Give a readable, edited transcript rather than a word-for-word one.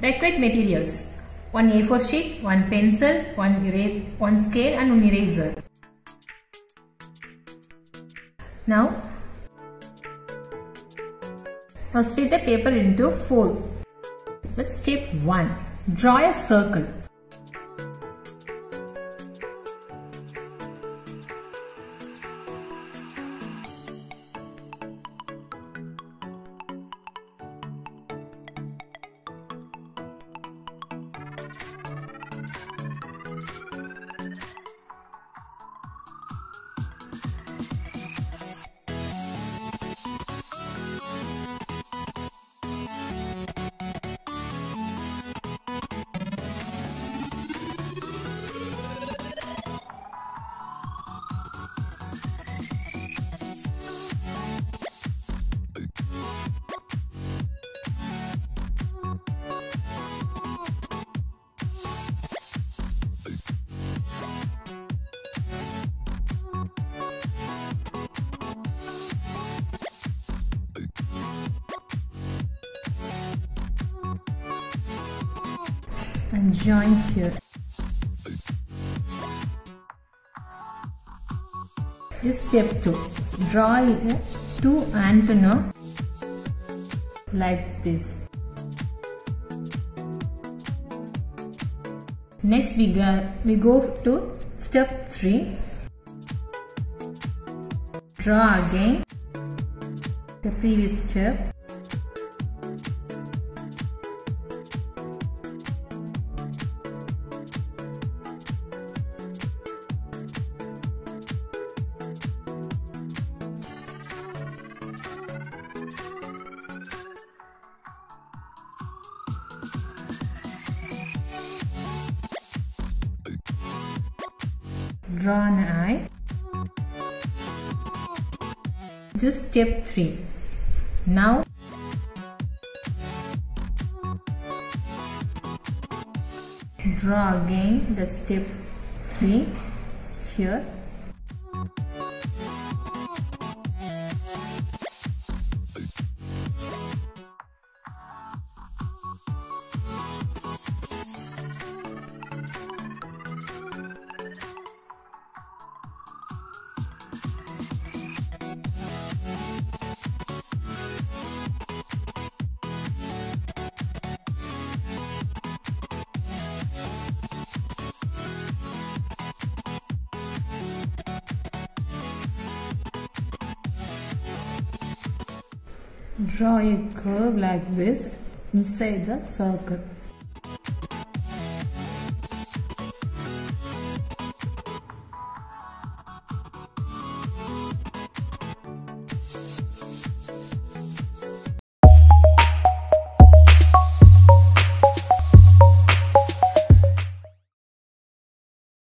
Required materials: one A4 sheet, one pencil, one scale and one eraser. Now split the paper into 4. With step 1, draw a circle. And join here. This step 2. Draw a 2 antenna like this. Next we go to step 3. Draw again the previous step. Draw an eye. This is step 3. Now draw again the step 3 here. Draw a curve like this inside the circle.